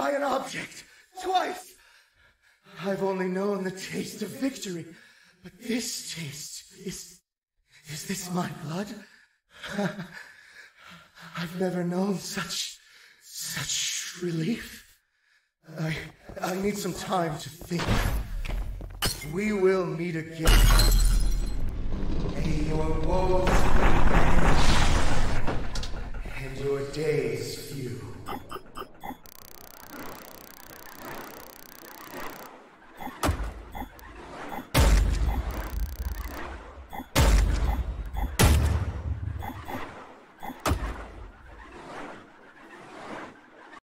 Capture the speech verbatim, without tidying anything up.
by an object. Twice. I've only known the taste of victory, but this taste is... Is this my blood? I've never known such... such relief. I... I need some time to think. We will meet again. May your woes be many, and your days few.